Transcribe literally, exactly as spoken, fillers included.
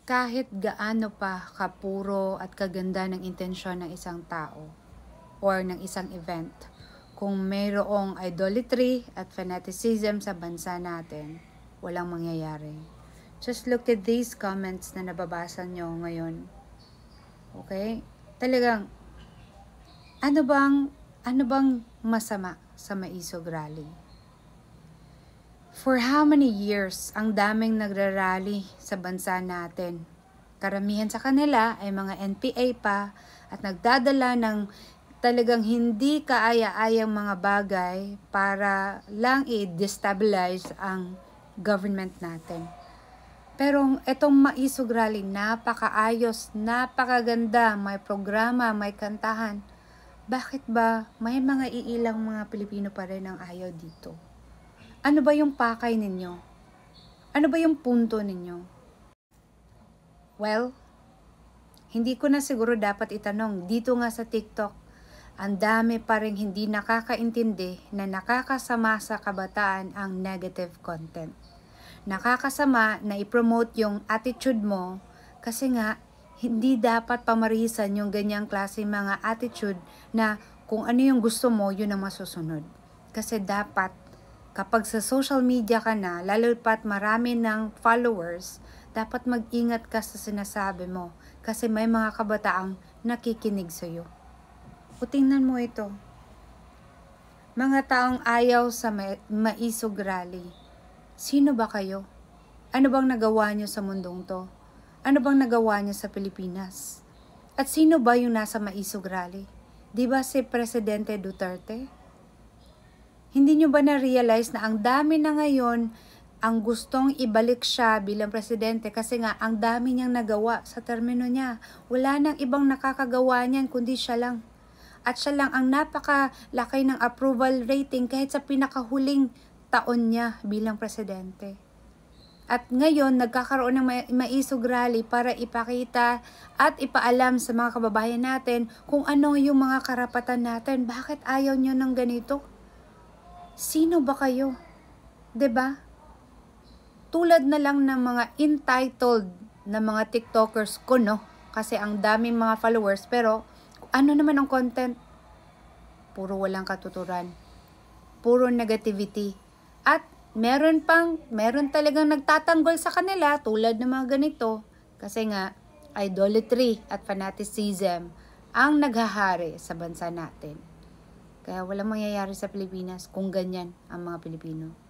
kahit gaano pa kapuro at kaganda ng intensyon ng isang tao or ng isang event, kung mayroong idolatry at fanaticism sa bansa natin, walang mangyayari. Just look at these comments na nababasa nyo ngayon. Okay? Talagang, ano bang, ano bang masama sa Maisog Rally? For how many years ang daming nagrarally sa bansa natin? Karamihan sa kanila ay mga N P A pa at nagdadala ng talagang hindi kaaya-ayang mga bagay para lang i-destabilize ang government natin. Pero itong Maisog Rally, napakaayos, napakaganda, may programa, may kantahan. Bakit ba may mga iilang mga Pilipino pa rin ang ayaw dito? Ano ba yung pakay ninyo? Ano ba yung punto ninyo? Well, hindi ko na siguro dapat itanong. Dito nga sa TikTok, ang dami pa rin hindi nakakaintindi na nakakasama sa kabataan ang negative content. Nakakasama na i-promote yung attitude mo kasi nga hindi dapat pamarisan yung ganyang klase mga attitude na kung ano yung gusto mo, yun ang masusunod. Kasi dapat kapag sa social media ka na, lalo pat marami ng followers, dapat mag-ingat ka sa sinasabi mo kasi may mga kabataang nakikinig sa'yo. O tingnan mo ito. Mga taong ayaw sa ma- Maisog Rally. Sino ba kayo? Ano bang nagawa nyo sa mundong to? Ano bang nagawa nyo sa Pilipinas? At sino ba yung nasa Maisog Rally? Di ba si Presidente Duterte? Hindi nyo ba na-realize na ang dami na ngayon ang gustong ibalik siya bilang presidente kasi nga ang dami niyang nagawa sa termino niya. Wala nang ibang nakakagawa niyan kundi siya lang. At siya lang ang napakalaki ng approval rating kahit sa pinakahuling taon niya bilang presidente. At ngayon, nagkakaroon ng Maisog Rally para ipakita at ipaalam sa mga kababayan natin kung ano yung mga karapatan natin. Bakit ayaw nyo ng ganito? Sino ba kayo? 'Di ba? Tulad na lang ng mga entitled na mga TikTokers ko, no? Kasi ang daming mga followers, pero ano naman ang content? Puro walang katuturan. Puro negativity. At meron pang, meron talagang nagtatanggol sa kanila tulad ng mga ganito. Kasi nga, idolatry at fanaticism ang naghahari sa bansa natin. Kaya walang mangyayari sa Pilipinas kung ganyan ang mga Pilipino.